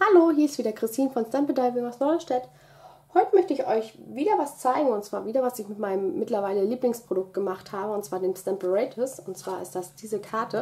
Hallo, hier ist wieder Christine von Stamp Diving aus Norderstedt. Heute möchte ich euch wieder was zeigen, und zwar wieder, was ich mit meinem mittlerweile Lieblingsprodukt gemacht habe, und zwar dem Stamparatus. Und zwar ist das diese Karte.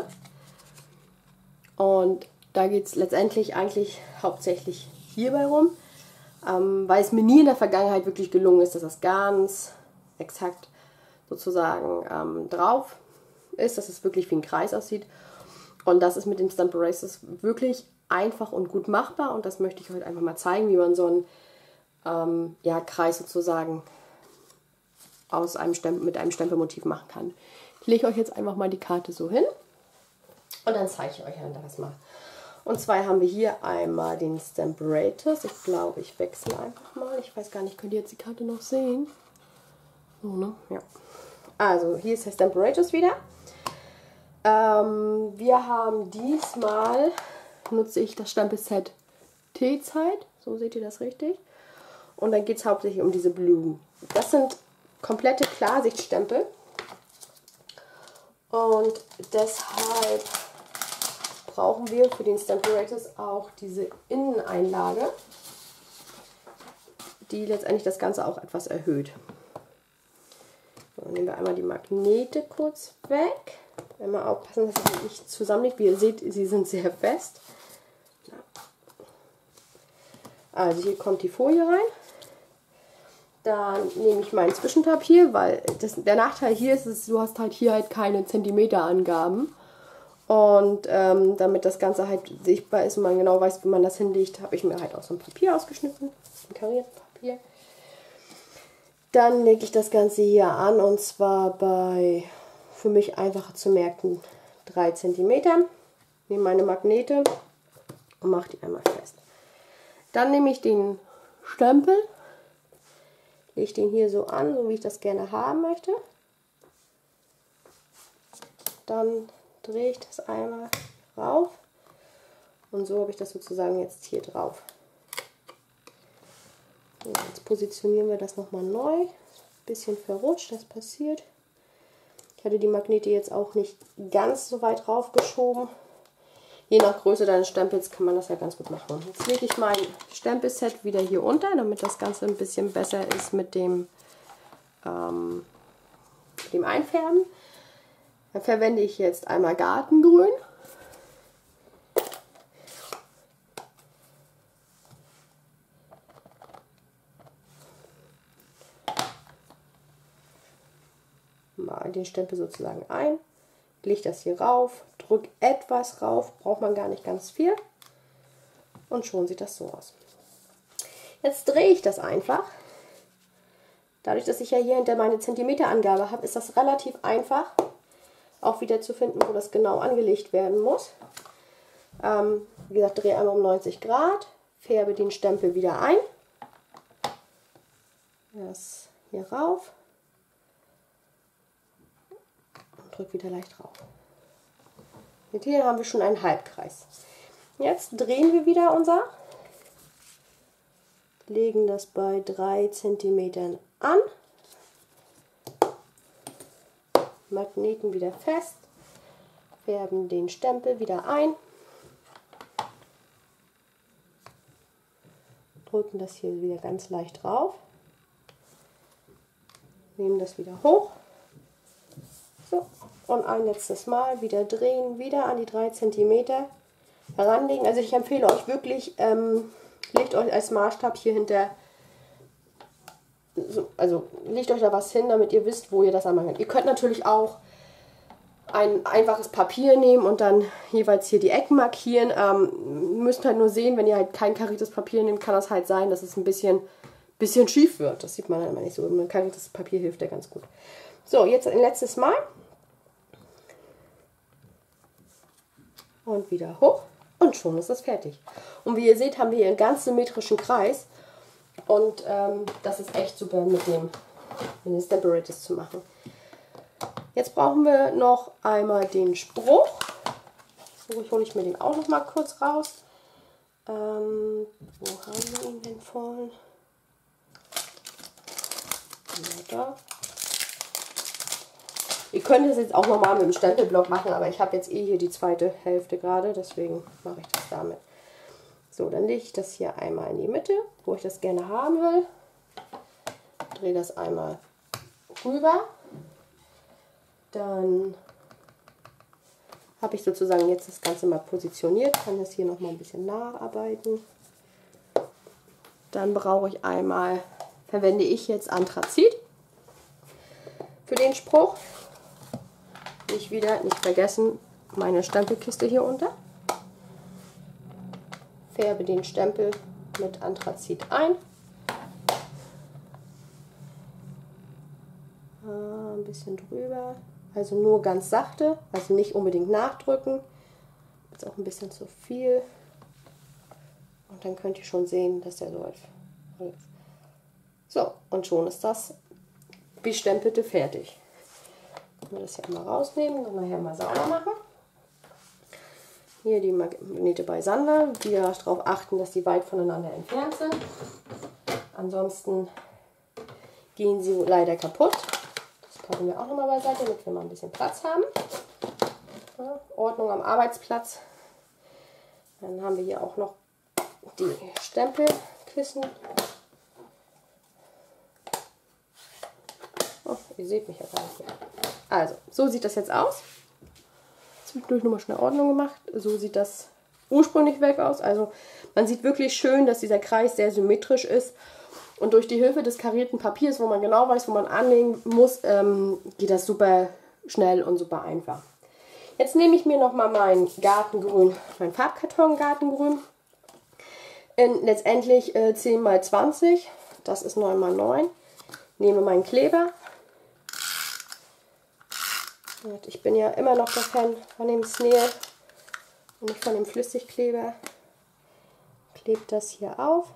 Und da geht es letztendlich eigentlich hauptsächlich hierbei rum, weil es mir nie in der Vergangenheit wirklich gelungen ist, dass das ganz exakt sozusagen drauf ist, dass es wirklich wie ein Kreis aussieht. Und das ist mit dem Stamparatus wirklich einfach und gut machbar, und das möchte ich heute einfach mal zeigen, wie man so einen Kreis sozusagen mit einem Stempelmotiv machen kann. Ich lege euch jetzt einfach mal die Karte so hin und dann zeige ich euch das mal. Und zwar haben wir hier einmal den Stamparatus. Ich glaube, ich wechsle einfach mal. Ich weiß gar nicht, könnt ihr jetzt die Karte noch sehen? So, ne? Ja. Also, hier ist der Stamparatus wieder. Wir haben diesmal, nutze ich das Stempelset T-Zeit, so seht ihr das richtig. Und dann geht es hauptsächlich um diese Blumen. Das sind komplette Klarsichtstempel. Und deshalb brauchen wir für den Stamparatus auch diese Inneneinlage, die letztendlich das Ganze auch etwas erhöht. So, nehmen wir einmal die Magnete kurz weg. Immer aufpassen, dass es nicht zusammenliegt. Wie ihr seht, sie sind sehr fest. Also hier kommt die Folie rein. Dann nehme ich mein Zwischenpapier, weil der Nachteil hier ist, du hast halt hier halt keine Zentimeterangaben. Und damit das Ganze halt sichtbar ist und man genau weiß, wie man das hinlegt, habe ich mir halt auch so ein Papier ausgeschnitten. Ein Karierpapier. Dann lege ich das Ganze hier an, und zwar bei, für mich einfacher zu merken, 3 cm. Nehme meine Magnete und mache die einmal fest. Dann nehme ich den Stempel, lege den hier so an, so wie ich das gerne haben möchte. Dann drehe ich das einmal rauf und so habe ich das sozusagen jetzt hier drauf. So, jetzt positionieren wir das nochmal neu. Bisschen verrutscht, das passiert. Ich hatte die Magnete jetzt auch nicht ganz so weit raufgeschoben. Je nach Größe deines Stempels kann man das ja ganz gut machen. Jetzt lege ich mein Stempelset wieder hier unter, damit das Ganze ein bisschen besser ist mit dem Einfärben. Dann verwende ich jetzt einmal Gartengrün. Mal den Stempel sozusagen ein. Lege das hier rauf, drücke etwas rauf, braucht man gar nicht ganz viel. Und schon sieht das so aus. Jetzt drehe ich das einfach. Dadurch, dass ich ja hier hinter meine Zentimeterangabe habe, ist das relativ einfach, auch wieder zu finden, wo das genau angelegt werden muss. Wie gesagt, drehe einmal um 90 Grad, färbe den Stempel wieder ein. Das hier rauf. Drück wieder leicht drauf. Und hier haben wir schon einen Halbkreis. Jetzt drehen wir wieder unser, legen das bei 3 cm an, Magneten wieder fest, färben den Stempel wieder ein, drücken das hier wieder ganz leicht drauf, nehmen das wieder hoch. So, und ein letztes Mal wieder drehen, wieder an die 3 cm heranlegen. Also ich empfehle euch wirklich, legt euch als Maßstab hier hinter, also legt euch da was hin, damit ihr wisst, wo ihr das anmachen könnt. Ihr könnt natürlich auch ein einfaches Papier nehmen und dann jeweils hier die Ecken markieren. Müsst halt nur sehen, wenn ihr halt kein kariertes Papier nehmt, kann das halt sein, dass es ein bisschen schief wird. Das sieht man dann immer nicht so. Ein kariertes Papier hilft ja ganz gut. So, jetzt ein letztes Mal. Und wieder hoch. Und schon ist das fertig. Und wie ihr seht, haben wir hier einen ganz symmetrischen Kreis. Und das ist echt super mit dem Stamparatus zu machen. Jetzt brauchen wir noch einmal den Spruch. So, hole ich mir den auch noch mal kurz raus. Wo haben wir ihn denn vorhin? Ja, da. Ihr könnt es jetzt auch nochmal mit dem Stempelblock machen, aber ich habe jetzt eh hier die zweite Hälfte gerade, deswegen mache ich das damit. So, dann lege ich das hier einmal in die Mitte, wo ich das gerne haben will. Drehe das einmal rüber. Dann habe ich sozusagen jetzt das Ganze mal positioniert, kann das hier noch mal ein bisschen nacharbeiten. Dann brauche ich einmal, verwende ich jetzt Anthrazit für den Spruch. Nicht vergessen, meine Stempelkiste hier unter. Färbe den Stempel mit Anthrazit ein. Ein bisschen drüber, also nur ganz sachte, also nicht unbedingt nachdrücken. Jetzt auch ein bisschen zu viel. Und dann könnt ihr schon sehen, dass der läuft. So, und schon ist das Bestempelte fertig. Wir das hier mal rausnehmen und nachher mal sauber machen. Hier die Magnete beiseite. Wieder darauf achten, dass die weit voneinander entfernt sind. Ansonsten gehen sie leider kaputt. Das packen wir auch nochmal beiseite, damit wir mal ein bisschen Platz haben. Ja, Ordnung am Arbeitsplatz. Dann haben wir hier auch noch die Stempelkissen. Oh, ihr seht mich ja gar nicht mehr. Also, so sieht das jetzt aus. Zwischendurch nochmal schnell Ordnung gemacht. So sieht das ursprünglich weg aus. Also man sieht wirklich schön, dass dieser Kreis sehr symmetrisch ist. Und durch die Hilfe des karierten Papiers, wo man genau weiß, wo man anlegen muss, geht das super schnell und super einfach. Jetzt nehme ich mir nochmal mein Gartengrün, mein Farbkarton Gartengrün. In letztendlich 10×20. Das ist 9×9. Nehme meinen Kleber. Ich bin ja immer noch der Fan von dem Snail und nicht von dem Flüssigkleber. Klebt das hier auf.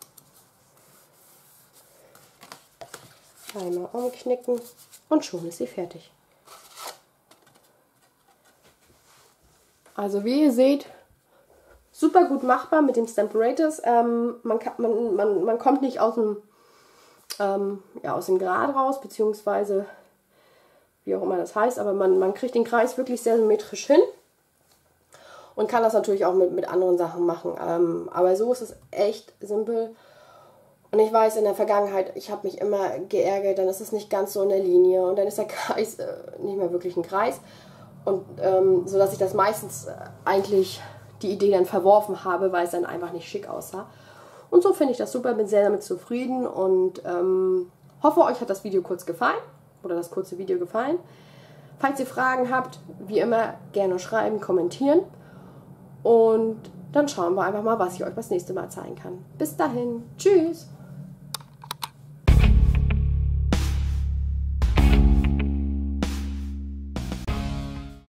Einmal umknicken und schon ist sie fertig. Also wie ihr seht, super gut machbar mit dem Stamparatus. Man kommt nicht aus dem Grad raus, beziehungsweise wie auch immer das heißt, aber man kriegt den Kreis wirklich sehr symmetrisch hin und kann das natürlich auch mit anderen Sachen machen. Aber so ist es echt simpel. Und ich weiß, in der Vergangenheit, ich habe mich immer geärgert, dann ist es nicht ganz so in der Linie und dann ist der Kreis nicht mehr wirklich ein Kreis. Und so dass ich das meistens eigentlich die Idee dann verworfen habe, weil es dann einfach nicht schick aussah. Und so finde ich das super, bin sehr damit zufrieden und hoffe, euch hat das Video kurz gefallen oder das kurze Video gefallen. Falls ihr Fragen habt, wie immer gerne schreiben, kommentieren und dann schauen wir einfach mal, was ich euch das nächste Mal zeigen kann. Bis dahin, tschüss!